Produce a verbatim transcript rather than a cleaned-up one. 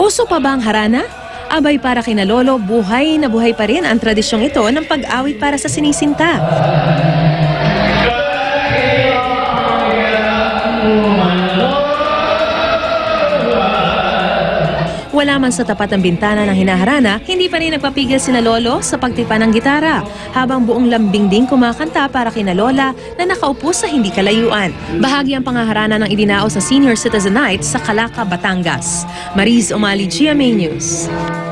Uso pa ba ang harana? Abay para kina Lolo, buhay na buhay pa rin ang tradisyong ito ng pag-awit para sa sinisinta. Wala man sa tapat ng bintana ng hinaharana, hindi pa rin nagpapigil sina Lolo sa pagtipa ng gitara, habang buong lambing din kumakanta para kina Lola na nakaupo sa hindi kalayuan. Bahagi ang pangaharana ng idinao sa Senior Citizen Night sa Calaca, Batangas. Mariz Umali, G M A News.